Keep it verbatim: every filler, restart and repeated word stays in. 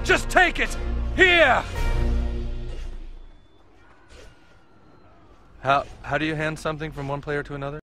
Just take it! Here! How, how do you hand something from one player to another?